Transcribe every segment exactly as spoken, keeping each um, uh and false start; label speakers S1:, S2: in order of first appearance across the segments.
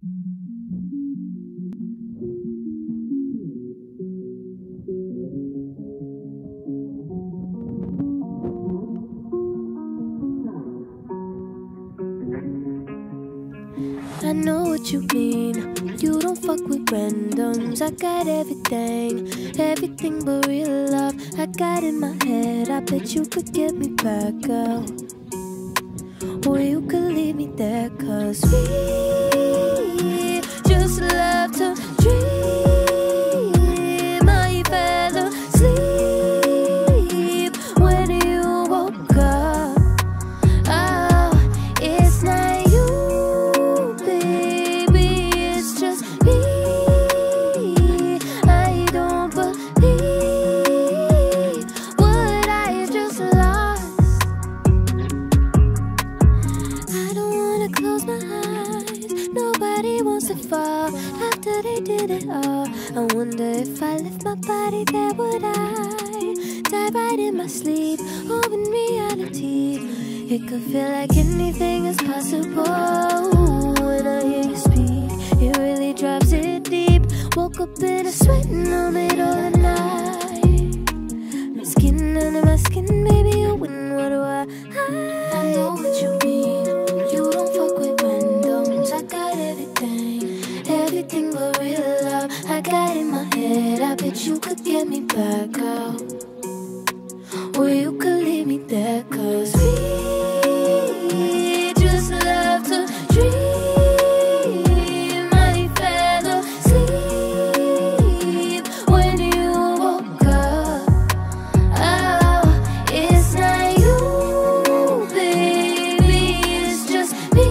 S1: I know what you mean. You don't fuck with randoms. I got everything, everything but real love. I got in my head, I bet you could get me back, girl. Or you could leave me there, cause we just love to dream. I fell asleep when you woke up. Oh, it's not you, baby, it's just me. I don't believe what I just lost. I don't wanna close my eyes. Nobody wants to fall after they did it all. I wonder if I left my body there, would I die right in my sleep? Or in reality, it could feel like anything is possible. When I hear you speak, it really drops it deep. Woke up in a sweat in the middle of the night. My skin under my skin, baby, you win. What do I hide? I know what you mean. You don't fuck with randoms. I got everything, everything but real love. I got in my head, I bet you could get me back out. Or you could leave me there, cause we just love to dream. I fell asleep when you woke up. Oh, it's not you, baby, it's just me.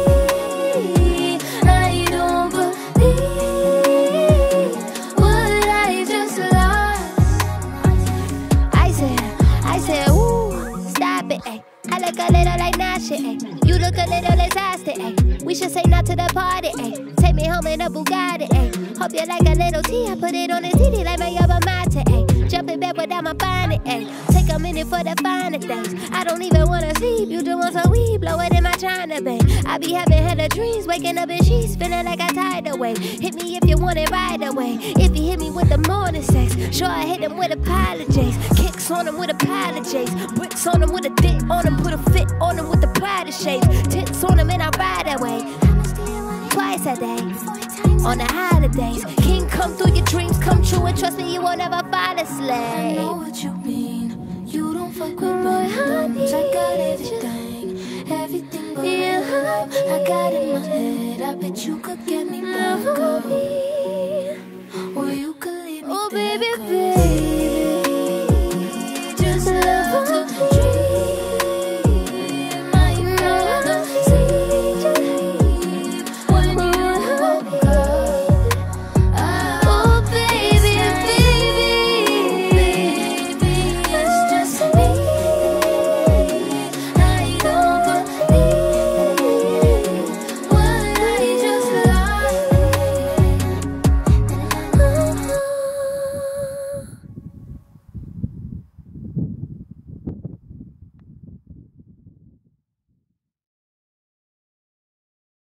S1: I don't believe what I just lost. I said, I said, ooh, stop it, ayy. I look a little like Nasha, ayy. You look a little exhausted, ayy. We should say no to the party, ayy. Take me home in a Bugatti, ayy. Hope you like a little tea. I put it on the T D like my yerba mate, ayy. Jump in bed without my bonnet, ayy. Take a minute for the finer things. I don't even wanna sleep. You just want some weed, blow it in my China, babe. I be having hella dreams, waking up in sheets, feeling like I tied away. Hit me if you want it right away. If you hit me with the morning sex, sure I hit him with apologies. Kicks on him with apologies. Bricks on him with a dick on him. Put a fit on him with the pride of shapes. Tits on him and I ride away. Twice a day, on the holidays. King come through your dreams, come true. And trust me, you won't ever fall asleep. I know what you mean. You don't fuck with randoms. I got everything, everything but real love. I got in my head, I bet you could get me back up. Or you could leave me there, baby, baby.